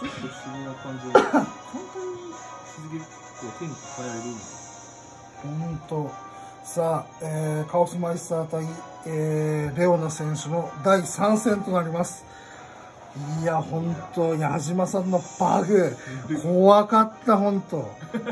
ちょっと不思議な感じで、簡単に続けると天気変えられるんだ。 ほんと。さあ、カオスマイスター対、レオナ選手の第3戦となります。いや、ほんと、矢島さんのバグ、怖かった、ほんと。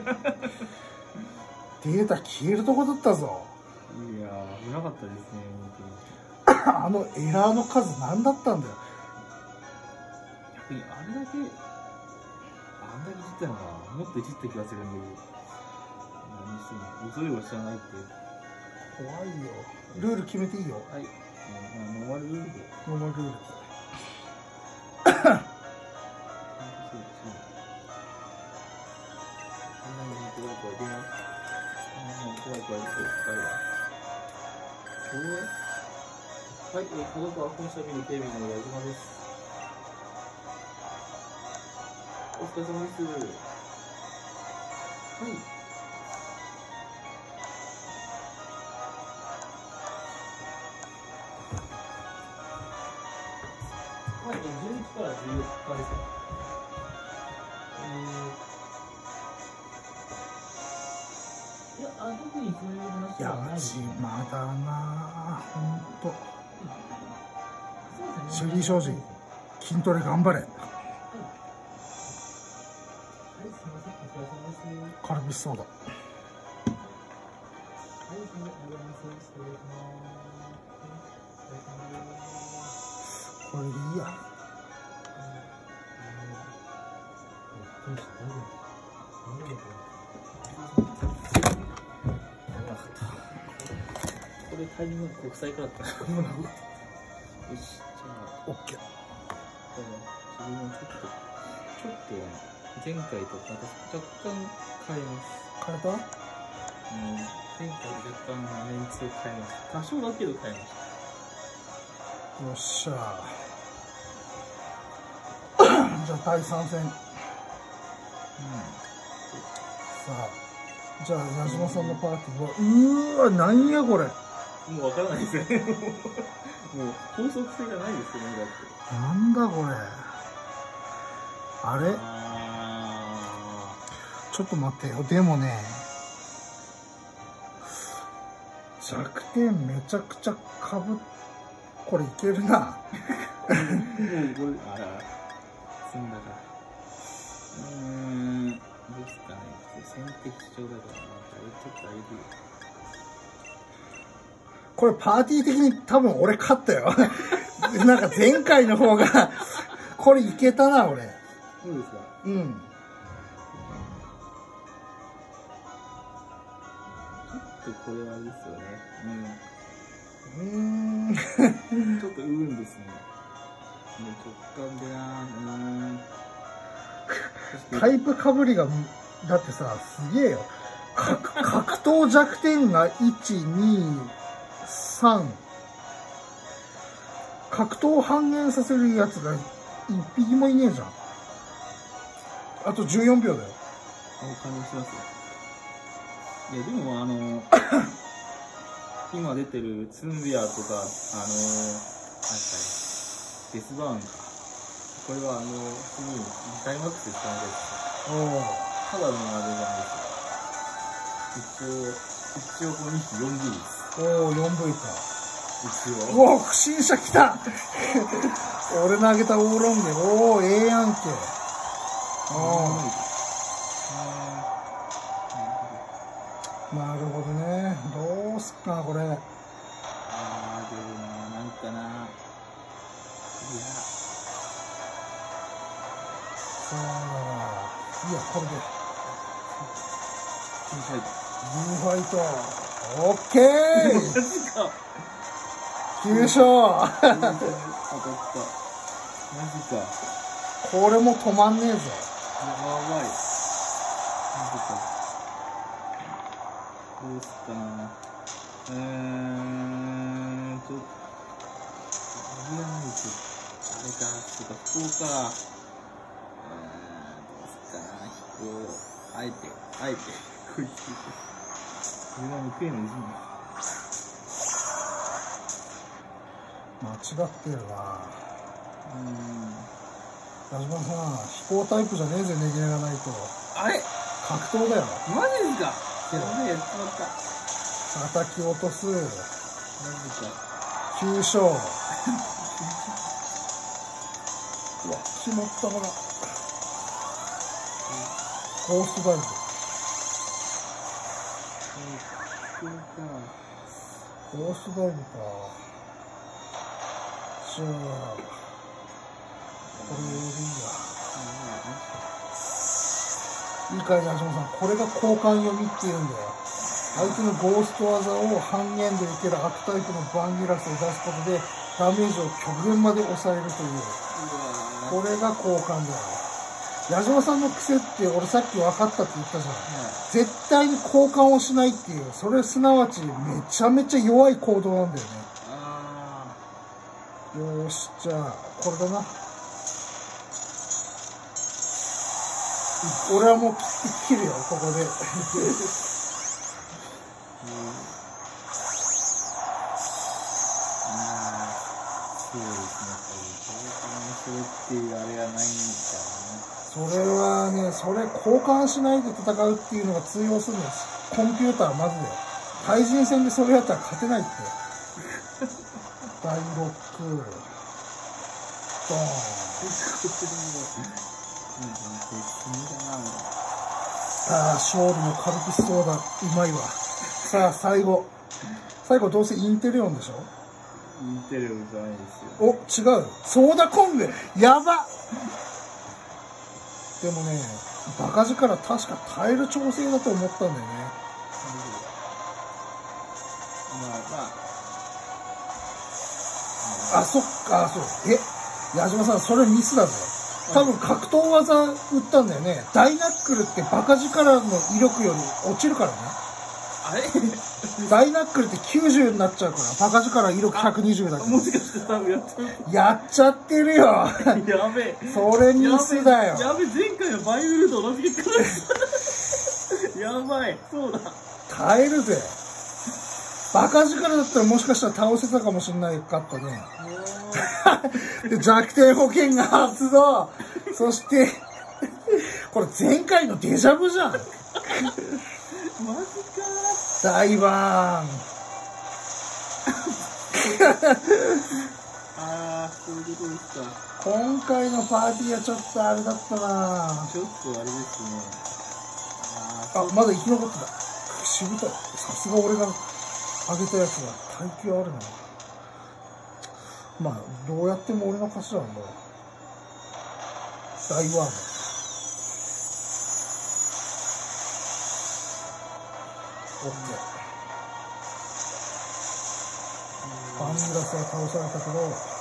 データ消えるとこだったぞ。 いやー、危なかったですね、本当に。 あのエラーの数何だったんだよ。 逆にあれだけいじったのがもっといじった気がするんで、何しても恐れを知らないって。 怖いよ。ルール決めていいよ。 はい、ノーマルルールで。 ノーマルルール。 はい、家族は本社ビル警備の矢島です。お疲れ様です。はい。はい、11から14日ですか。いや、特にそういう話はないです。 まだなぁ、ほんと。シェリー商事、筋トレ頑張れ。カルピスソーダ。これでいいや。 これタイミング国際からだった。よし、じゃあ、 オッケー。 自分もちょっと前回とまた若干変えます。 変えた？ 前回若干メンツを変えました。多少だけど変えました。 よっしゃじゃあ第3戦。さあ、じゃあ矢島さんのパーティーは、なんやこれ。 もうわからないですね。もう法則性がないですよね、だって。 なんだこれ。あれ？ちょっと待ってよ。でもね、弱点めちゃくちゃかぶっ、これいけるな。 もうこれ、あら、積んだか。どうですかね。先手必勝だから、ちょっとあれで。 これパーティー的に多分俺勝ったよ。なんか前回の方が、これいけたな、俺。 そうですか。 うん。 ちょっとこれはあれですよね。ちょっとですね。直感でなタイプかぶりが、だってさ、すげえよ。格闘弱点が1、2、3。格闘を半減させるやつが1匹もいねえじゃん。あと14秒だよ。 感動しますよ。いや、でも今出てるツンビアとか、なんかデスバーンか。これは普通にダイマックスで使われてるんですよ。ただのあれじゃないですよ。一応この2匹 4V です。 4V か。 一応。 不審者来た俺投げたオーロンゲ。ええやんけ。なるほどね。どうすっかな、これ。 でもなんかな。いや。 そうだわ。いや、これで。2ファイト。オッケーマジか。 9勝当たった。マジか。 これも止まんねえぞ。 やばい。マジか。どうすかな。ちょっと、危ないけど、あれか、そうか、福岡。どうすかな、あえて、こいつ。自分は報いのいじんだ。 間違ってるな。 矢島さん、飛行タイプじゃねえぜ、ネギネがないと。 あれ格闘だよ。 マジですか。やべえ、やっちまった。 叩き落とす。 マジか。 急所。うわ、決まったほら。ゴーストダイブ。ゴーストダイブか。じゃあ、これでいいや。いいかい、矢島さん。これが交換読みっていうんだよ。相手のゴースト技を半減で受ける悪タイプのバンギラスを出すことで、ダメージを極限まで抑えるという。これが交換だよ。矢島さんの癖って俺さっき分かったって言ったじゃん。絶対に交換をしないっていう。それすなわちめちゃめちゃ弱い行動なんだよね。よーし、じゃあ、これだな。俺はもう切るよ、ここで。 そうですね。っていうあれがないんだよね。 それはね、それ交換しないで戦うっていうのが通用するんです。コンピューターはまずだよ。対人戦でそれやったら勝てないって。大ロック。ドーン。ああ、勝利も軽くしそうだ。うまいわ。さあ、最後どうせインテレオンでしょ。 インテレオンじゃないですよ。 お、違う。ソーダコングやばっ。でもね、バカ力確か耐える調整だと思ったんだよね。あ、そっか、そう。矢島さん、それミスだぜ。多分格闘技打ったんだよね。ダイナックルってバカ力の威力より落ちるからね。 あれダイナックルって90になっちゃうから、バカ力威力120だから。 もしかして多分やっちゃってるよ。 やべえ。 それミスだよ。 やべえ、前回のバイウルと同じ結果だった。やばい、そうだ。 耐えるぜ。バカ力だったらもしかしたら倒せたかもしれないかったね。で弱点保険が発動。そして、これ前回のデジャブじゃん。マジか大バーン。 ああ、そういうことですか。 今回のパーティーはちょっとあれだったな。 ちょっとあれですね。 あ、まだ生き残ってた。しぶとい。さすが俺があげたやつが耐久あるな。まあ、どうやっても俺の勝ちなんだよ。大ワーム。オッケー。バングラスは倒されたけど、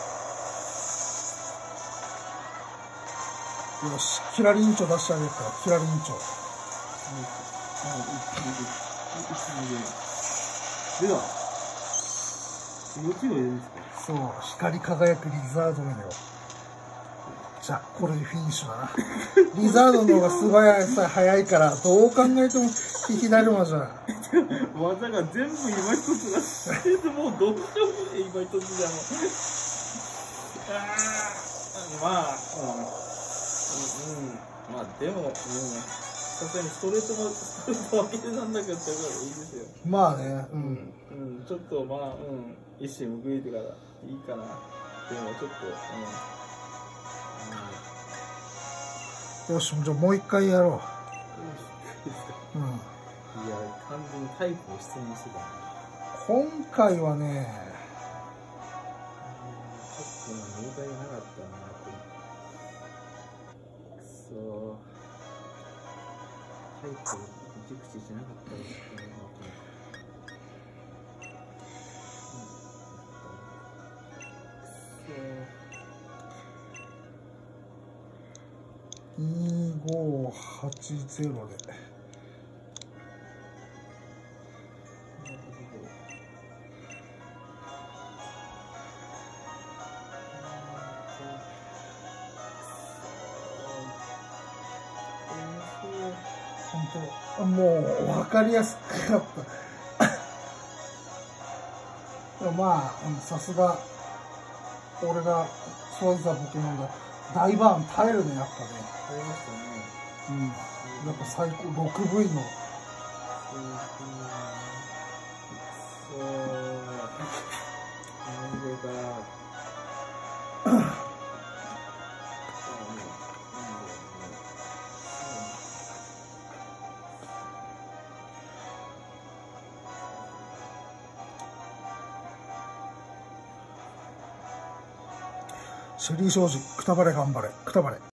よし、キラリンチョ出してあげるから、キラリンチョ。 では、4つも入れるんですか。 そう、光り輝くリザードメだよ。じゃあ、これでフィニッシュだな。リザードの方が素早さ早いから、どう考えても引きだるまじゃん。 技が全部今一つだし、もうどうしようもない、今一つじゃもう。まあ、まあでも、さすがにストレート負けなんだけど、いいですよ。 まあね、 ちょっとまあ、一瞬報いてからいいかな。でもちょっと、よし、じゃあもう一回やろう。 いや、完全にタイプを質問してた。 今回はね、 ちょっと問題がなかったな、くそタイプを熟知しなかったですね。 2580で。本当、もう分かりやすかった。でもまあ、さすが、俺が育てたポケモンだ。 大バーン耐えるね、やっぱね。 耐えましたね。 うん。やっぱ最高、6V の。 なんでか。 シェリー商事、くたばれ頑張れ、くたばれ。